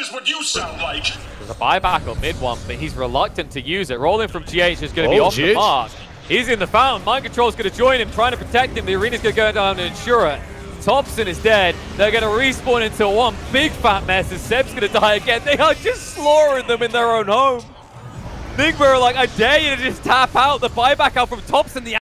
is what you sound like. There's a buyback on mid one, but he's reluctant to use it. Rolling from GH is going to be off the mark. He's in the fountain. Mind Control's going to join him, trying to protect him. The arena's going to go down to ensure it. Thompson is dead. They're going to respawn into one big fat mess, and Seb's going to die again. They are just slaughtering them in their own home. Nigma are like, I dare you to just tap out. The buyback out from Thompson. The